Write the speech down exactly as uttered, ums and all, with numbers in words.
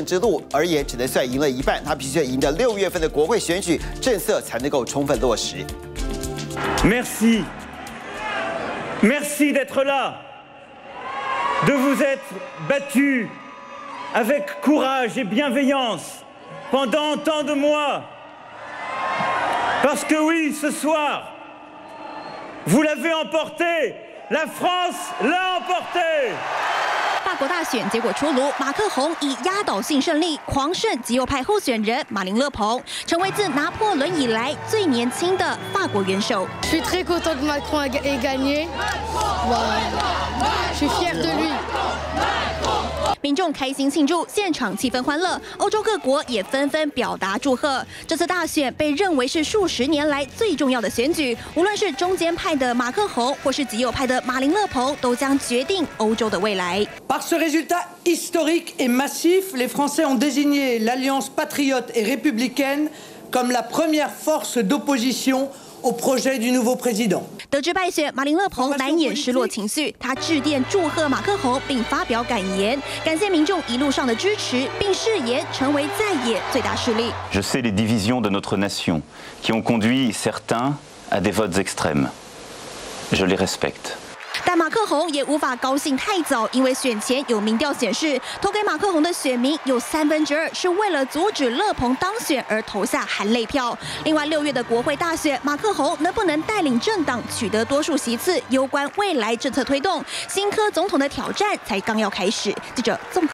之路而言，只能算赢了一半，他必须要赢得六月份的国会选举，政策才能够充分落实。 Merci, merci d'être là, de vous être battus avec courage et bienveillance pendant tant de mois, parce que oui, ce soir, vous l'avez emporté, la France l'a emporté. 法国大选结果出炉，马克宏以压倒性胜利狂胜极右派候选人马林勒庞，成为自拿破仑以来最年轻的法国元首。 Je suis très content que Macron ait gagné. Je suis fier de lui. 民众开心庆祝，现场气氛欢乐，欧洲各国也纷纷表达祝贺。这次大选被认为是数十年来最重要的选举，无论是中间派的马克宏，或是极右派的马林勒庞，都将决定欧洲的未来。 Par ce résultat historique et massif, les Français ont désigné l'Alliance patriote et républicaine comme la première force d'opposition au projet du nouveau président. 得知败选，马林勒庞难掩失落情绪，他致电祝贺马克宏，并发表感言，感谢民众一路上的支持，并誓言成为在野最大势力。 Je sais les divisions de notre nation qui ont conduit certains à des votes extrêmes. Je les respecte. 但马克宏也无法高兴太早，因为选前有民调显示，投给马克宏的选民有三分之二是为了阻止勒庞当选而投下含泪票。另外，六月的国会大选，马克宏能不能带领政党取得多数席次，攸关未来政策推动。新科总统的挑战才刚要开始。记者综合。